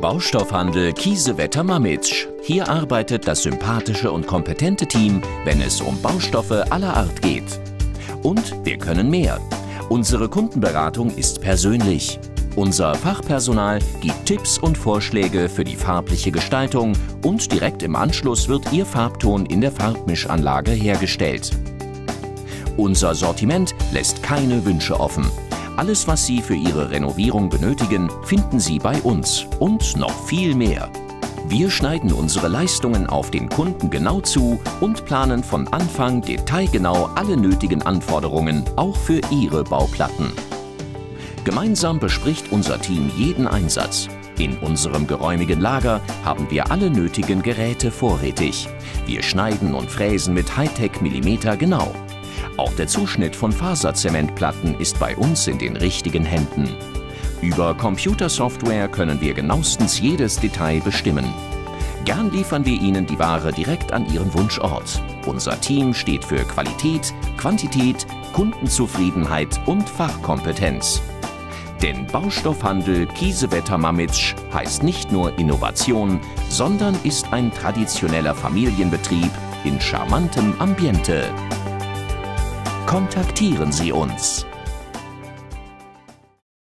Baustoffhandel Kiesewetter-Mamitsch. Hier arbeitet das sympathische und kompetente Team, wenn es um Baustoffe aller Art geht. Und wir können mehr. Unsere Kundenberatung ist persönlich. Unser Fachpersonal gibt Tipps und Vorschläge für die farbliche Gestaltung und direkt im Anschluss wird Ihr Farbton in der Farbmischanlage hergestellt. Unser Sortiment lässt keine Wünsche offen. Alles, was Sie für Ihre Renovierung benötigen, finden Sie bei uns und noch viel mehr. Wir schneiden unsere Leistungen auf den Kunden genau zu und planen von Anfang detailgenau alle nötigen Anforderungen, auch für Ihre Bauplatten. Gemeinsam bespricht unser Team jeden Einsatz. In unserem geräumigen Lager haben wir alle nötigen Geräte vorrätig. Wir schneiden und fräsen mit Hightech-Millimeter genau. Auch der Zuschnitt von Faserzementplatten ist bei uns in den richtigen Händen. Über Computersoftware können wir genauestens jedes Detail bestimmen. Gern liefern wir Ihnen die Ware direkt an Ihren Wunschort. Unser Team steht für Qualität, Quantität, Kundenzufriedenheit und Fachkompetenz. Denn Baustoffhandel Kiesewetter-Mamitsch heißt nicht nur Innovation, sondern ist ein traditioneller Familienbetrieb in charmantem Ambiente. Kontaktieren Sie uns!